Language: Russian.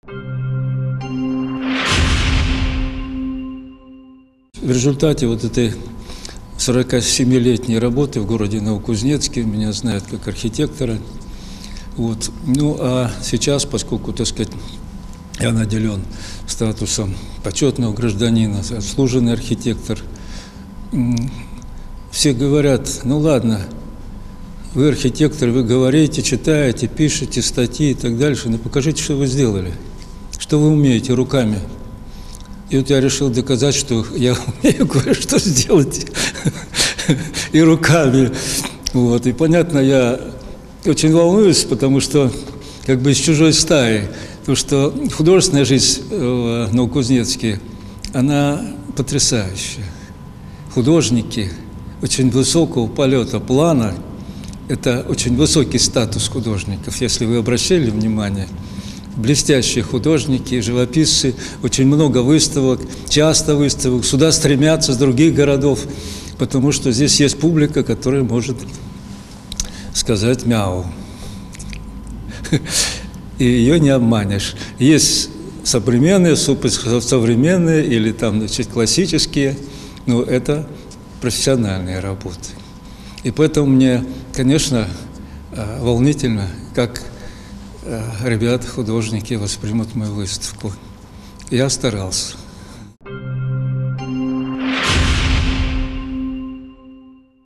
В результате вот этой 47-летней работы в городе Новокузнецке меня знают как архитектора. Вот. Ну а сейчас, поскольку, так сказать, я наделен статусом почетного гражданина, заслуженный архитектор, все говорят: ну ладно, вы архитектор, вы говорите, читаете, пишете статьи и так дальше, но покажите, что вы сделали, что вы умеете руками. И вот я решил доказать, что я умею кое-что сделать и руками. Вот. И понятно, я очень волнуюсь, потому что как бы из чужой стаи. Потому что художественная жизнь в Новокузнецке, она потрясающая. Художники очень высокого полета плана. Это очень высокий статус художников, если вы обращали внимание. Блестящие художники, живописцы, очень много выставок, часто выставок. Сюда стремятся с других городов, потому что здесь есть публика, которая может сказать «мяу». И ее не обманешь. Есть современные, суперсовременные или там, значит, классические, но это профессиональные работы. И поэтому мне, конечно, волнительно, как ребята, художники воспримут мою выставку. Я старался.